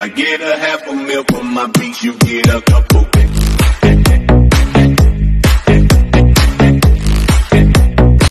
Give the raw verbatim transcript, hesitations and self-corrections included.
I get a half a meal for my beats, you get a couple bits.